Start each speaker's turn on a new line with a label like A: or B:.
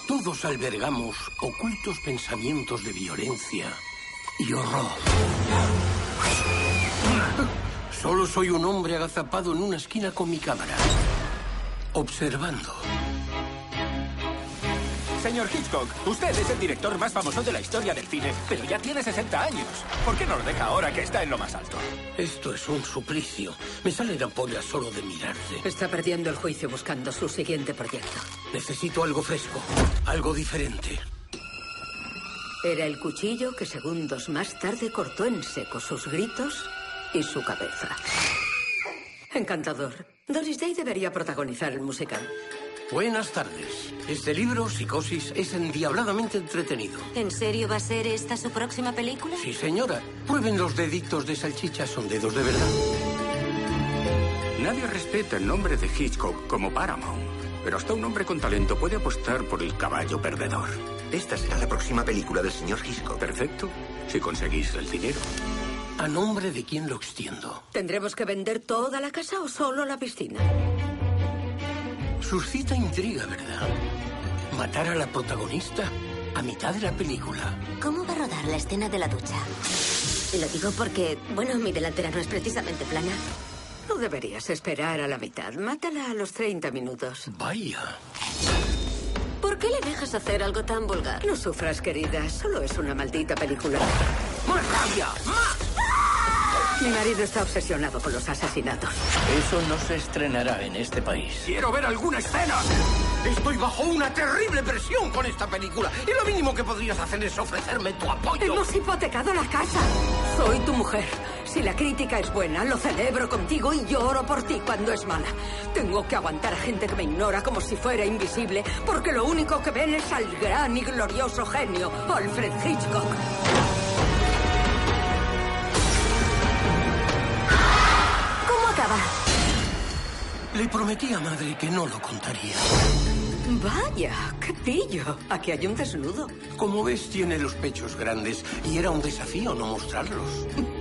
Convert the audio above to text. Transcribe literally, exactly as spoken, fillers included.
A: Todos albergamos ocultos pensamientos de violencia y horror. Solo soy un hombre agazapado en una esquina con mi cámara, observando.
B: Señor Hitchcock, usted es el director más famoso de la historia del cine, pero ya tiene sesenta años. ¿Por qué no lo deja ahora que está en lo más alto?
A: Esto es un suplicio. Me salen ampollas solo de mirarte.
C: Está perdiendo el juicio buscando su siguiente proyecto.
A: Necesito algo fresco, algo diferente.
C: Era el cuchillo que segundos más tarde cortó en seco sus gritos y su cabeza. Encantador. Doris Day debería protagonizar el musical.
A: Buenas tardes. Este libro, Psicosis, es endiabladamente entretenido.
D: ¿En serio va a ser esta su próxima película?
A: Sí, señora. Prueben los deditos de salchicha, son dedos de verdad.
E: Nadie respeta el nombre de Hitchcock como Paramount, pero hasta un hombre con talento puede apostar por el caballo perdedor.
F: Esta será la próxima película del señor Hitchcock.
E: Perfecto, si conseguís el dinero.
A: ¿A nombre de quién lo extiendo?
C: ¿Tendremos que vender toda la casa o solo la piscina?
A: Suscita intriga, ¿verdad? Matar a la protagonista a mitad de la película.
D: ¿Cómo va a rodar la escena de la ducha? Y lo digo porque, bueno, mi delantera no es precisamente plana.
C: No deberías esperar a la mitad. Mátala a los treinta minutos.
A: Vaya.
D: ¿Por qué le dejas hacer algo tan vulgar?
C: No sufras, querida. Solo es una maldita película.
A: ¡Más rabia! ¡Más!
C: Mi marido está obsesionado con los asesinatos.
A: Eso no se estrenará en este país.
E: ¡Quiero ver alguna escena!
A: Estoy bajo una terrible presión con esta película. Y lo mínimo que podrías hacer es ofrecerme tu apoyo.
C: Hemos hipotecado la casa. Soy tu mujer. Si la crítica es buena, lo celebro contigo y lloro por ti cuando es mala. Tengo que aguantar a gente que me ignora como si fuera invisible, porque lo único que ven es al gran y glorioso genio, Alfred Hitchcock.
D: ¿Cómo acaba?
A: Le prometí a madre que no lo contaría.
C: Vaya, qué pillo. Aquí hay un desnudo.
A: Como ves, tiene los pechos grandes y era un desafío no mostrarlos.